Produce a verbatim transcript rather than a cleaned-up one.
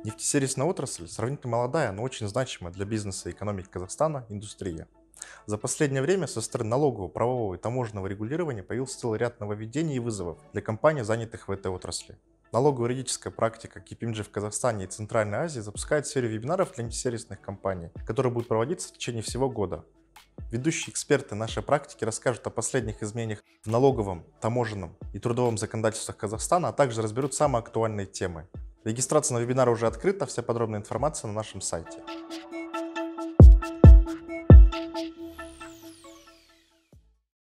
Нефтесервисная отрасль сравнительно молодая, но очень значимая для бизнеса и экономики Казахстана индустрия. За последнее время со стороны налогового, правового и таможенного регулирования появился целый ряд нововведений и вызовов для компаний, занятых в этой отрасли. Налогово-юридическая практика Ки Пи Эм Джи в Казахстане и Центральной Азии запускает серию вебинаров для нефтесервисных компаний, которые будут проводиться в течение всего года. Ведущие эксперты нашей практики расскажут о последних изменениях в налоговом, таможенном и трудовом законодательствах Казахстана, а также разберут самые актуальные темы. Регистрация на вебинар уже открыта, вся подробная информация на нашем сайте.